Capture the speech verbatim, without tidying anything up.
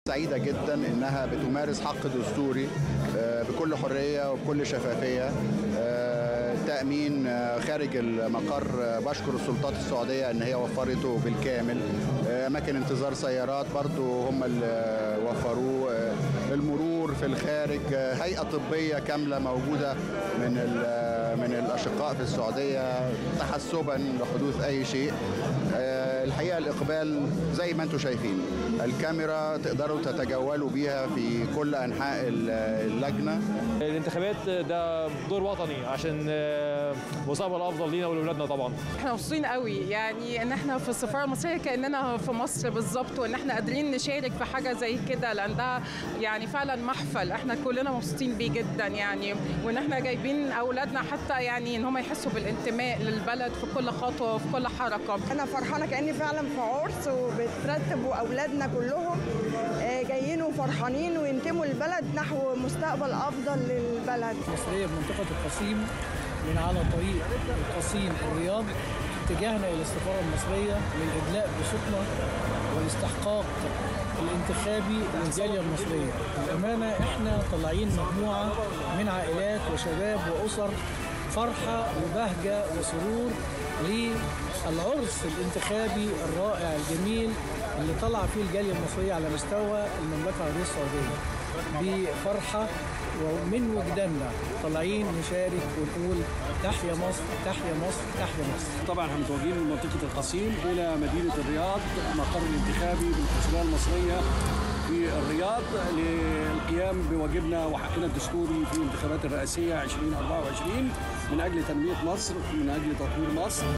سعيدة جدا انها بتمارس حق دستوري بكل حرية وبكل شفافية. تأمين خارج المقر، بشكر السلطات السعودية ان هي وفرته بالكامل. اماكن انتظار سيارات برضو هم اللي وفروه. المرور في الخارج، هيئة طبية كاملة موجودة من من الاشقاء في السعودية تحسبا لحدوث اي شيء. الحقيقة الإقبال زي ما انتم شايفين، الكاميرا تقدروا تتجولوا بيها في كل أنحاء اللجنة. الانتخابات ده دور وطني عشان مستقبل أفضل لينا ولأولادنا. طبعا احنا مبسوطين قوي، يعني ان احنا في السفارة المصرية كأننا في مصر بالظبط، وان احنا قادرين نشارك في حاجة زي كده، لأن ده يعني فعلا محفل احنا كلنا مبسوطين بيه جدا، يعني وان احنا جايبين أولادنا حتى يعني ان هم يحسوا بالانتماء للبلد في كل خطوة وفي كل حركة. أنا فرحانة كأني فعلا في عرس، وبترتبوا أولادنا كلهم جايين وفرحانين وينتموا البلد نحو مستقبل أفضل للبلد. مصرية بمنطقة القصيم من على طريق القصيم الرياض اتجاهنا إلى السفارة المصرية للإدلاء بصوتنا والاستحقاق الانتخابي للجالية المصرية. للأمانة احنا طالعين مجموعة من عائلات وشباب وأسر، فرحة وبهجة وسرور للعرس الانتخابي الرائع الجميل اللي طلع فيه الجالية المصرية على مستوى المملكة العربية السعودية بفرحة، ومن وجداننا طالعين نشارك ونقول تحيا مصر تحيا مصر تحيا مصر. طبعا احنا متوجهين من منطقة القصيم إلى مدينة الرياض، مقر الانتخابي بالقنصلية المصرية في الرياض، للقيام بواجبنا وحقنا الدستوري في الانتخابات الرئاسية ألفين وأربعة وعشرين من أجل تنمية مصر، من أجل تطوير مصر.